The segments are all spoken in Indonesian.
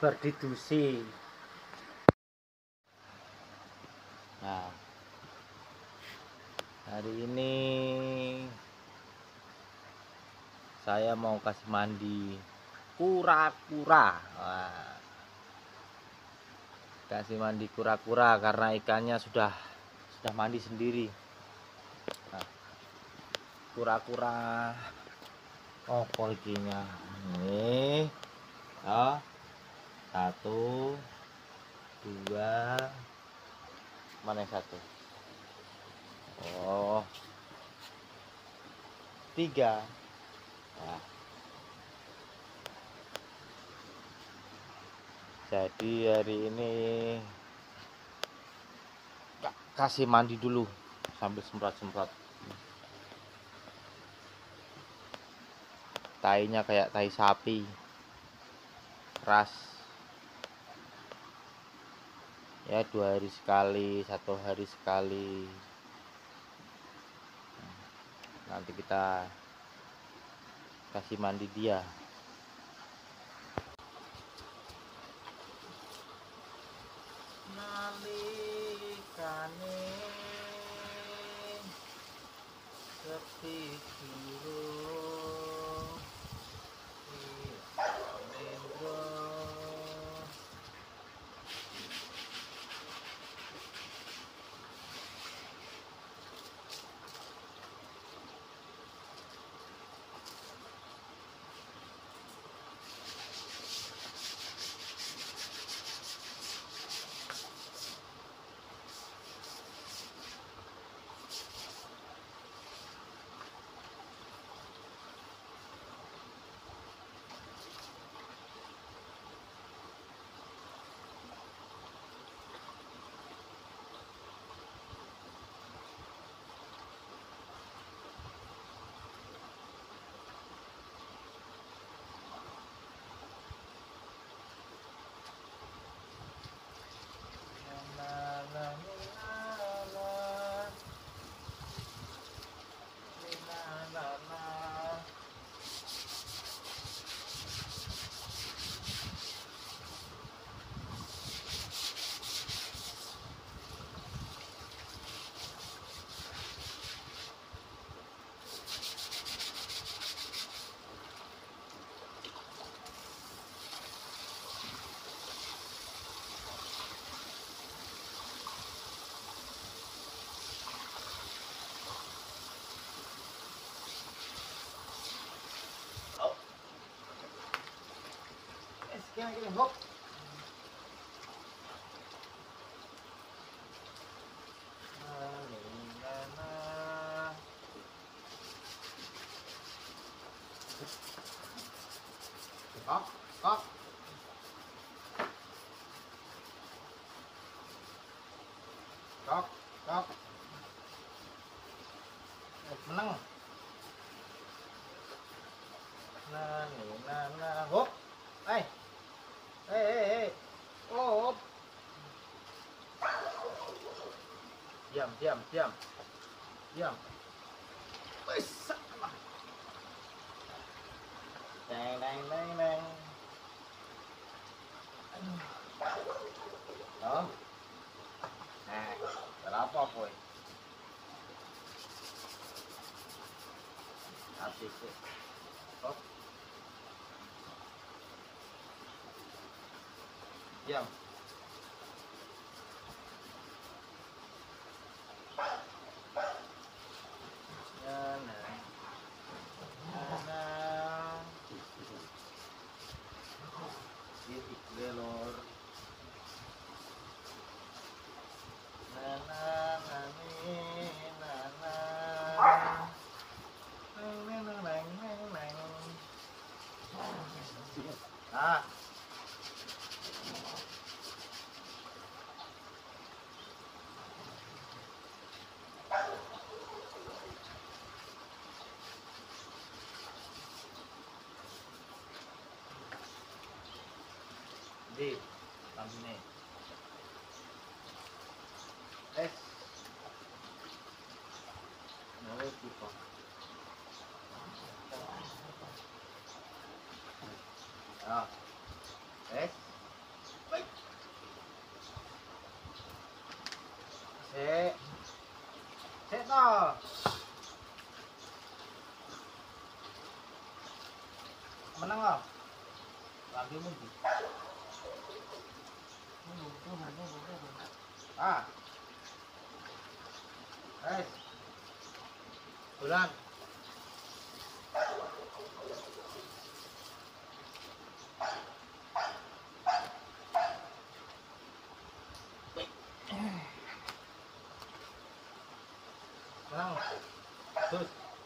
berdidusi. Nah, hari ini saya mau kasih mandi kura-kura. Nah, kasih mandi kura-kura karena ikannya sudah mandi sendiri. Nah, kura-kura ikinya ini ya, 1 2 mana yang 1 3. Nah, jadi hari ini kasih mandi dulu sambil semprot-semprot. Tainya kayak tai sapi, keras. Ya 2 hari sekali, 1 hari sekali. Nanti kita kasih mandi dia. Nalikane sepi durung mendro. Gini, hop. Kok. Menang. Nah, hop. Hey. Oh. Diam. Wes. Deng. Oh. Nah, berapa poin? Habis. Oh. Diam. Lor. Ah. Di lampunya. Tipo. Ah. lo. Menang lo. Lagi mundi. Ah. Bulan. Menang. Terus.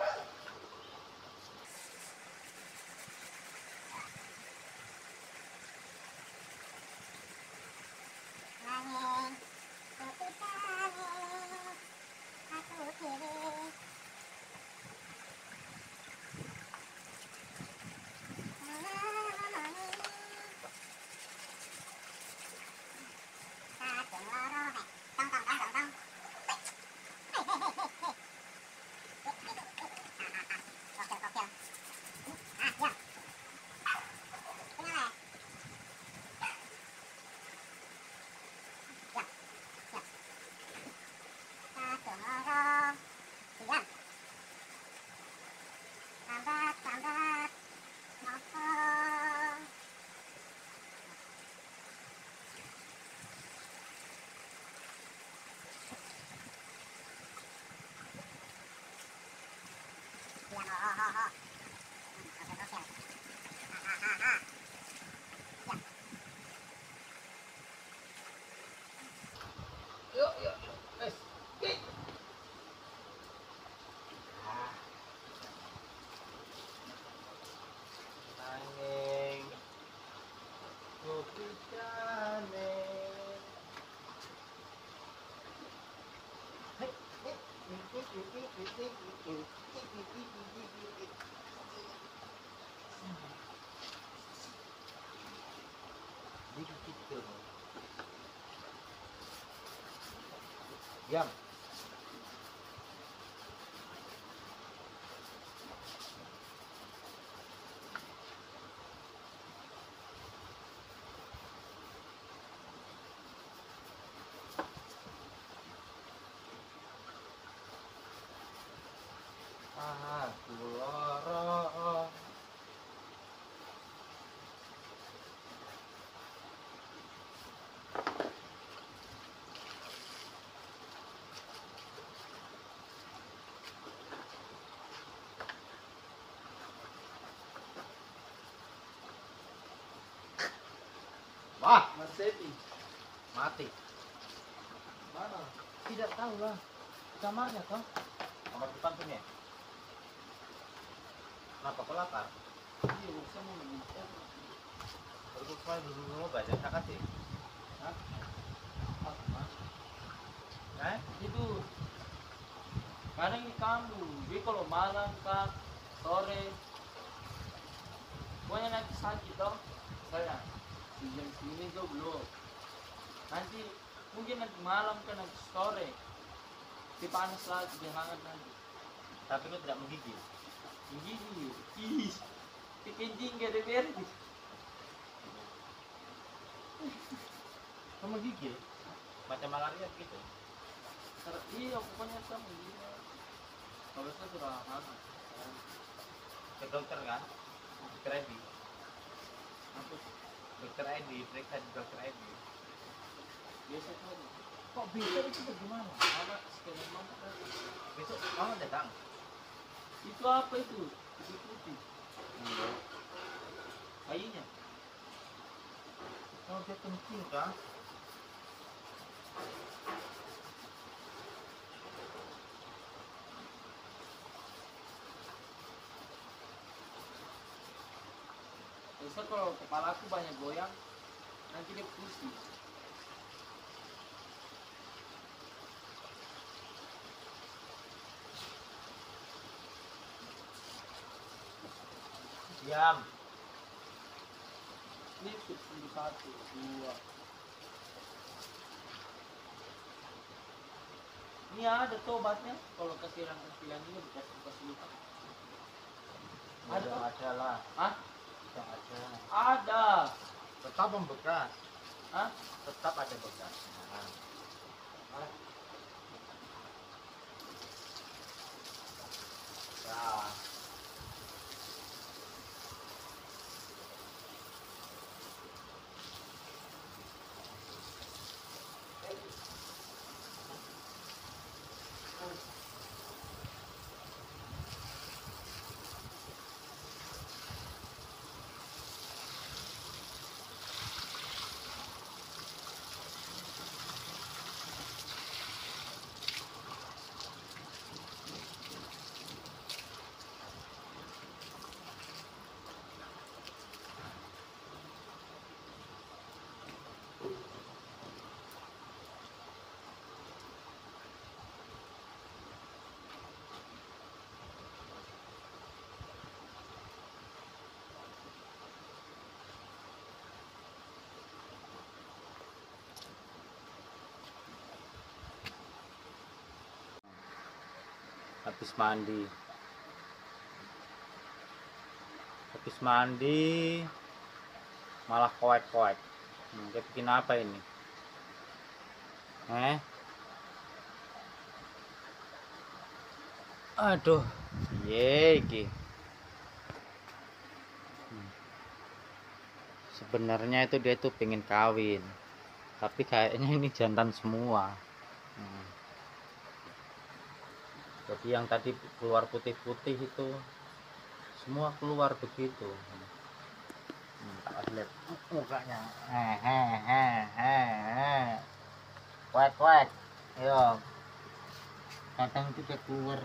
Yuk, yuk, guys. Nanging kopi cane. Gitu. Diam. Aku lara. Wah, Mas Sepi, mati. mana? Tidak tahu lah. Kamarnya toh. Kamar depan punya. Kenapa kau lapar? Iya, bisa mau minta. Baru kemarin dulu baca tak kasih. Hah? Apa, Mas? Itu Kadang di kampung, jadi kalau malam kan, sore, pokoknya nanti sakit toh, saya di jam segini tuh belum. Nanti mungkin nanti malam kan nanti sore, di panas lagi, di hangat nanti. tapi kau tidak menggigil. Gigi, ih, kencing gak ada beres. Kau menggigil? Macam malaria gitu. Iya, pokoknya sama dia. Kalau saya sudah hangat. Ke dokter kan? Dokter Edi. Aku Dokter Edi, periksa di dokter Edi. biasa tuh, Kok bisa itu bagaimana? mana sekian mana kan? Besok kamu datang. Itu apa itu? Itu putih. Kayunya. Kalau dia kencing kan? Biasa kalau kepala aku banyak goyang, nanti dia pusing. Diam. Ini sudah satu, dua. Ini ada tuh obatnya. Kalau kasihan-kasihan ini dikasih kasih luka. Ada lah. Hah? Tidak ada. Ada. Tetap membekas. Hah? Tetap ada bekas. Nah. habis mandi malah koek-koek. Dia bikin apa ini? Aduh, ye iki. Sebenarnya itu dia tuh pengen kawin, tapi kayaknya ini jantan semua. Jadi yang tadi keluar putih-putih itu semua keluar begitu. Tak lihat mukanya. Kuek. Yo. Kadang itu dia keluar.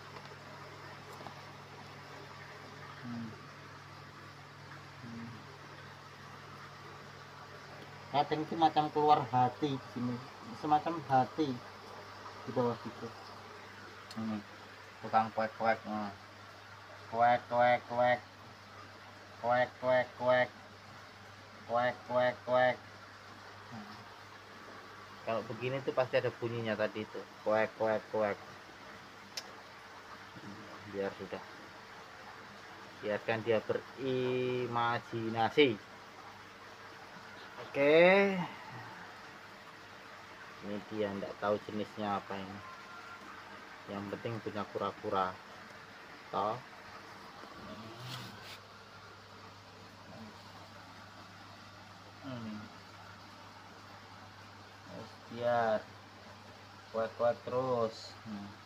Kadang itu macam keluar hati gini, semacam hati di bawah situ. Ini tukang kuek. Kuek. Kalau begini tuh pasti ada bunyinya tadi itu. Kuek. Biarkan dia berimajinasi. Oke. Ini dia enggak tahu jenisnya apa ini. Yang penting punya kura-kura. Toh. Biar kuek terus.